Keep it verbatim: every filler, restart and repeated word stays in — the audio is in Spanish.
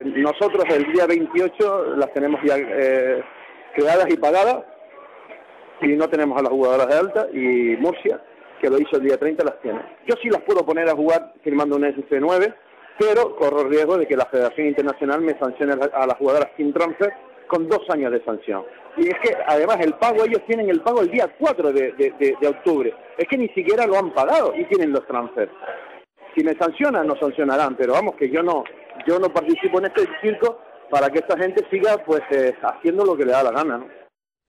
Nosotros el día veintiocho las tenemos ya eh, creadas y pagadas, y no tenemos a las jugadoras de alta, y Murcia, que lo hizo el día treinta, las tiene. Yo sí las puedo poner a jugar firmando un S C nueve, pero corro riesgo de que la Federación Internacional me sancione a las jugadoras sin transfer con dos años de sanción. Y es que además el pago, ellos tienen el pago el día cuatro de, de, de, de octubre. Es que ni siquiera lo han pagado y tienen los transfers. Si me sancionan, nos sancionarán, pero vamos, que yo no yo no participo en este circo para que esta gente siga pues eh, haciendo lo que le da la gana, ¿no?